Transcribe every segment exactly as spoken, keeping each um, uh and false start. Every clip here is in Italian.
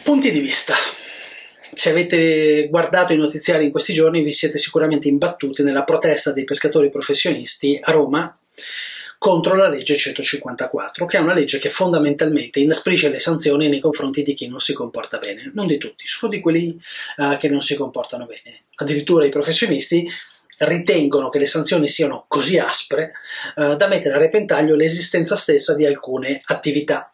Punti di vista. Se avete guardato i notiziari in questi giorni vi siete sicuramente imbattuti nella protesta dei pescatori professionisti a Roma contro la legge centocinquantaquattro, che è una legge che fondamentalmente inasprisce le sanzioni nei confronti di chi non si comporta bene, non di tutti, solo di quelli uh, che non si comportano bene. Addirittura i professionisti ritengono che le sanzioni siano così aspre uh, da mettere a repentaglio l'esistenza stessa di alcune attività.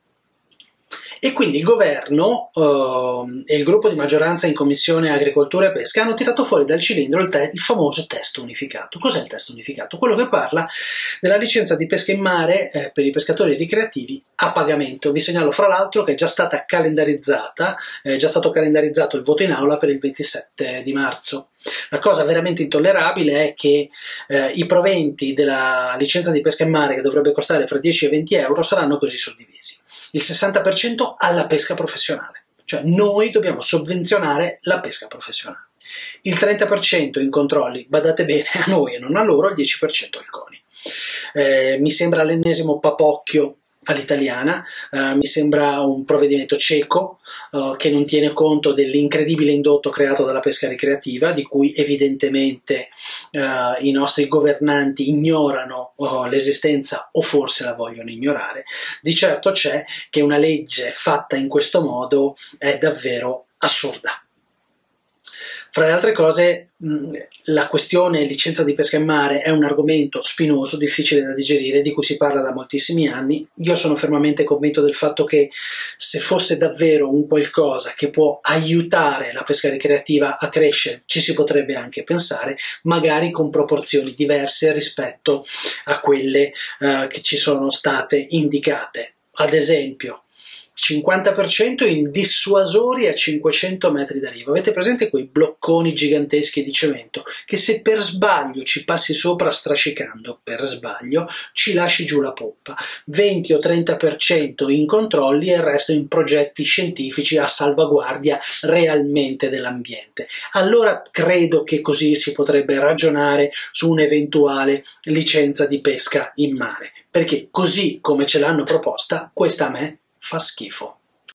E quindi il governo uh, e il gruppo di maggioranza in Commissione Agricoltura e Pesca hanno tirato fuori dal cilindro il, te- il famoso testo unificato. Cos'è il testo unificato? Quello che parla della licenza di pesca in mare eh, per i pescatori ricreativi a pagamento. Vi segnalo fra l'altro che è già stata calendarizzata, è già stato calendarizzato il voto in aula per il ventisette di marzo. La cosa veramente intollerabile è che eh, i proventi della licenza di pesca in mare, che dovrebbe costare fra dieci e venti euro, saranno così suddivisi. Il sessanta per cento alla pesca professionale, cioè noi dobbiamo sovvenzionare la pesca professionale. Il trenta per cento in controlli, badate bene, a noi e non a loro, il dieci per cento al CONI. Eh, mi sembra l'ennesimo papocchio all'italiana, uh, mi sembra un provvedimento cieco uh, che non tiene conto dell'incredibile indotto creato dalla pesca ricreativa, di cui evidentemente uh, i nostri governanti ignorano uh, l'esistenza o forse la vogliono ignorare. Di certo c'è che una legge fatta in questo modo è davvero assurda. Fra le altre cose, la questione licenza di pesca in mare è un argomento spinoso, difficile da digerire, di cui si parla da moltissimi anni. Io sono fermamente convinto del fatto che se fosse davvero un qualcosa che può aiutare la pesca ricreativa a crescere, ci si potrebbe anche pensare, magari con proporzioni diverse rispetto a quelle uh, che ci sono state indicate. Ad esempio, cinquanta per cento in dissuasori a cinquecento metri da riva. Avete presente quei blocconi giganteschi di cemento che se per sbaglio ci passi sopra strascicando, per sbaglio, ci lasci giù la poppa? venti o trenta per cento in controlli e il resto in progetti scientifici a salvaguardia realmente dell'ambiente. Allora credo che così si potrebbe ragionare su un'eventuale licenza di pesca in mare, perché così come ce l'hanno proposta, questa a me fa schifo.